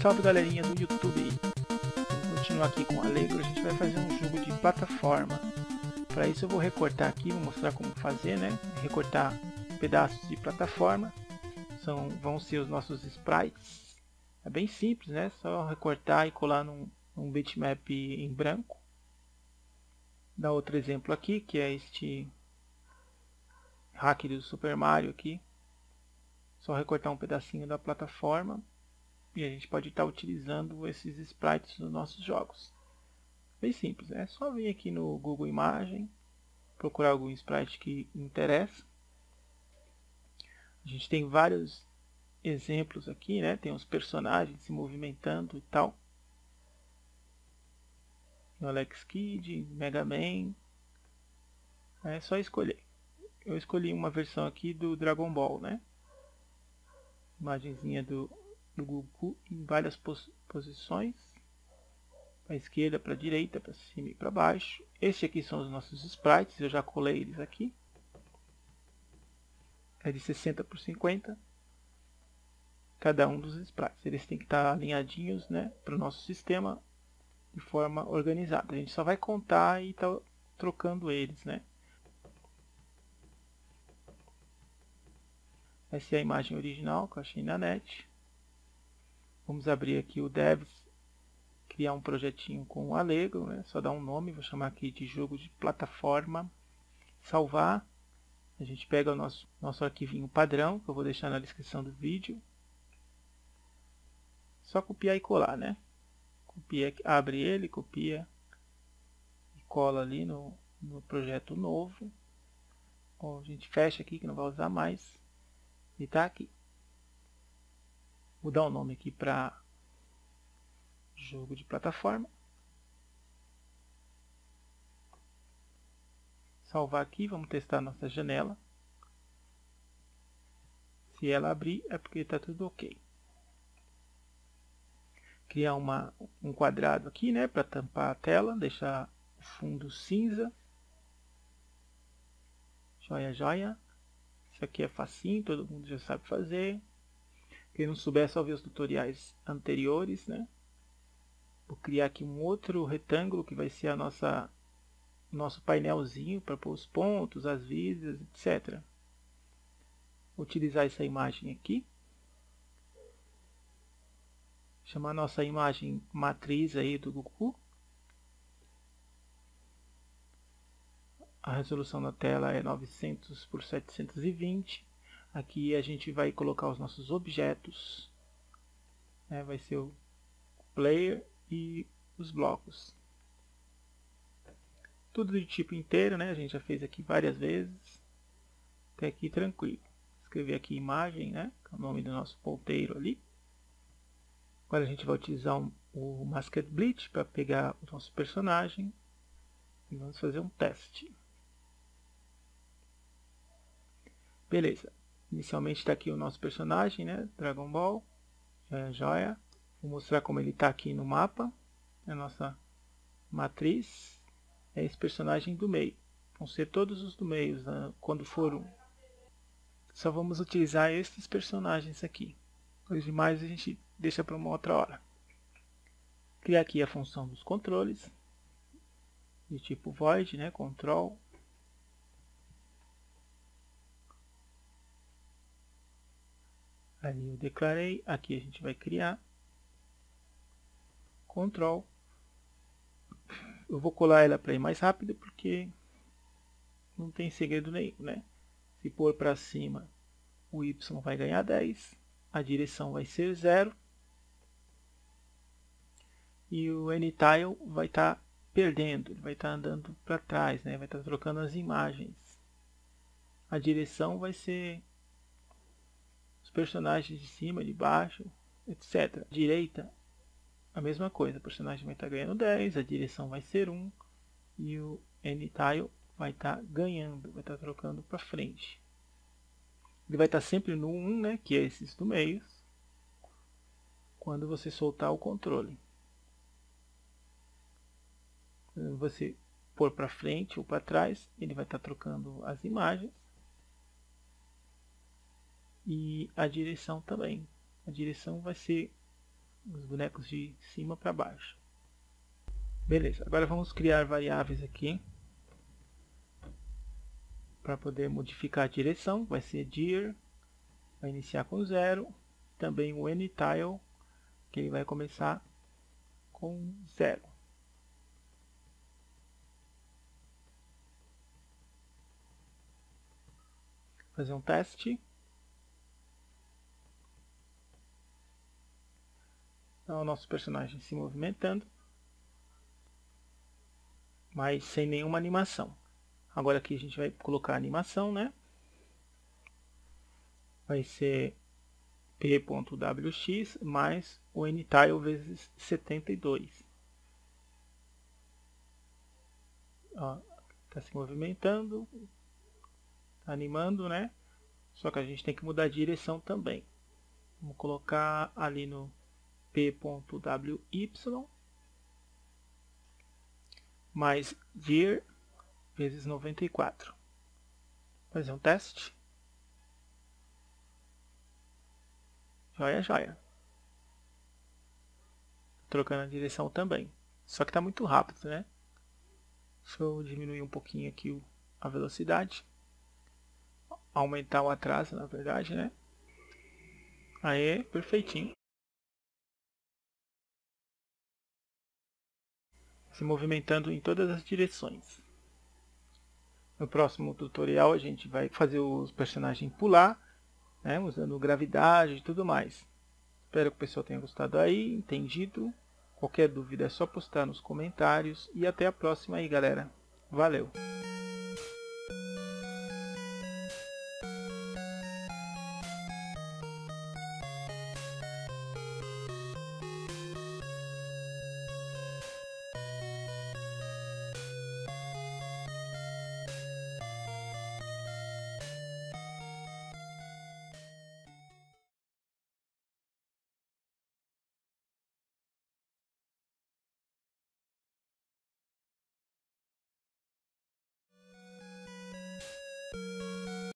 Salve galerinha do YouTube! Vamos continuar aqui com o Allegro. A gente vai fazer um jogo de plataforma. Para isso eu vou recortar aqui, vou mostrar como fazer, né? Recortar pedaços de plataforma. Vão ser os nossos sprites. É bem simples, né? Só recortar e colar num bitmap em branco. Dá outro exemplo aqui, que é este hack do Super Mario aqui. Só recortar um pedacinho da plataforma. E a gente pode estar utilizando esses sprites nos nossos jogos. Bem simples, é só vir aqui no Google Imagem, procurar algum sprite que interessa. A gente tem vários exemplos aqui, né? Tem os personagens se movimentando e tal. No Alex Kidd, Mega Man. É só escolher. Eu escolhi uma versão aqui do Dragon Ball, né? Imagenzinha do Goku em várias posições. Para a esquerda, para a direita, para cima e para baixo. Estes aqui são os nossos sprites, eu já colei eles aqui. É de 60 por 50. Cada um dos sprites. Eles têm que estar alinhadinhos, né, para o nosso sistema de forma organizada. A gente só vai contar e está trocando eles, né. Essa é a imagem original que eu achei na net. Vamos abrir aqui o Devs, criar um projetinho com o Allegro, né? Só dar um nome, vou chamar aqui de jogo de plataforma. Salvar. A gente pega o nosso arquivinho padrão, que eu vou deixar na descrição do vídeo. Só copiar e colar, né? Copia, abre ele, copia e cola ali no projeto novo. Ou a gente fecha aqui, que não vai usar mais. E tá aqui. Vou dar um nome aqui para jogo de plataforma. Salvar aqui, vamos testar a nossa janela. Se ela abrir, é porque está tudo ok. Criar um quadrado aqui, né, para tampar a tela, deixar o fundo cinza. Joia, joia. Isso aqui é facinho, todo mundo já sabe fazer. Quem não souber, é só ver os tutoriais anteriores, né? Vou criar aqui um outro retângulo que vai ser nosso painelzinho para pôr os pontos, as vistas, etc. Vou utilizar essa imagem aqui. Chamar nossa imagem matriz aí do Goku. A resolução da tela é 900 por 720. Aqui a gente vai colocar os nossos objetos. Vai ser o player e os blocos. Tudo de tipo inteiro, né? A gente já fez aqui várias vezes. Até aqui tranquilo. Escrever aqui imagem, né? Que é o nome do nosso ponteiro ali. Agora a gente vai utilizar o Masked Bleach para pegar o nosso personagem. E vamos fazer um teste. Beleza. Inicialmente está aqui o nosso personagem, né? Dragon Ball. Joia. Vou mostrar como ele está aqui no mapa. A nossa matriz. É esse personagem do meio. Vão ser todos os do meio, né? Quando for só vamos utilizar estes personagens aqui. Os demais a gente deixa para uma outra hora. Criar aqui a função dos controles. De tipo void, né? Control. Ali eu declarei. Aqui a gente vai criar. Control. Eu vou colar ela para ir mais rápido porque não tem segredo nenhum, né? Se pôr para cima, o Y vai ganhar 10, a direção vai ser 0 e o N-Tile vai estar perdendo, ele vai estar andando para trás, né? Vai estar trocando as imagens. A direção vai ser os personagens de cima, de baixo, etc. Direita, a mesma coisa, o personagem vai estar ganhando 10, a direção vai ser 1 e o N-Tile vai estar ganhando, vai estar trocando para frente. Ele vai estar sempre no 1, né, que é esses do meio, quando você soltar o controle. Quando você pôr para frente ou para trás, ele vai estar trocando as imagens. E a direção também. A direção vai ser os bonecos de cima para baixo. Beleza, agora vamos criar variáveis aqui para poder modificar a direção. Vai ser dir, vai iniciar com 0, também o anytile, que ele vai começar com 0. Fazer um teste. Então, o nosso personagem se movimentando, mas sem nenhuma animação. Agora aqui a gente vai colocar a animação, né? Vai ser p.wx mais o anytile vezes 72. Está se movimentando, tá animando, né? Só que a gente tem que mudar a direção também. Vamos colocar ali no p.wy mais dir vezes 94. Fazer um teste. Joia, joia. Trocando a direção também. Só que está muito rápido, né? Deixa eu diminuir um pouquinho aqui a velocidade. Aumentar o atraso, na verdade, né? Aí, perfeitinho. Se movimentando em todas as direções. No próximo tutorial a gente vai fazer os personagens pular, né, usando gravidade e tudo mais. Espero que o pessoal tenha gostado aí, entendido. Qualquer dúvida é só postar nos comentários. E até a próxima aí, galera. Valeu!